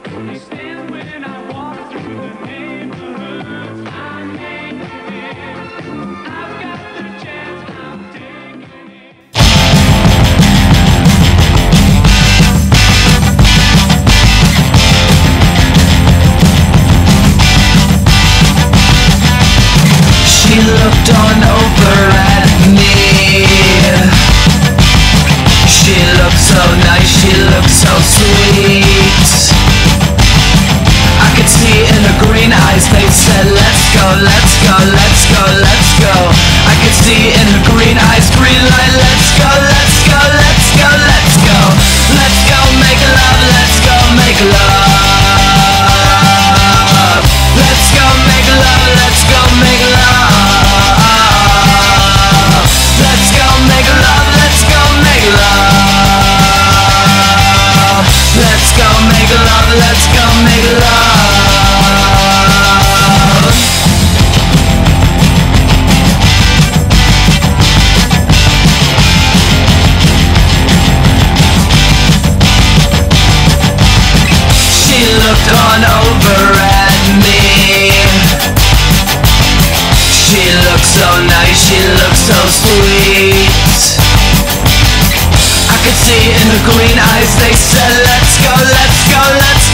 They stand when I walk through the neighborhood. I make it. I've got the chance, I'm taking it. She looked on over at me. She looked so nice, she looked so sweet. I could see in her green eyes, they said, let's go, let's go, let's go, let's go. I could see in her green eyes, green light, let's go, let's go, let's go, let's go. Let's go make love, let's go make love. Let's go make love, let's go make love. Let's go make love, let's go make love. Let's go make love, let's go make love. She looked on over at me. She looked so nice, she looked so sweet. I could see in her green eyes, they said, let's go, let's go, let's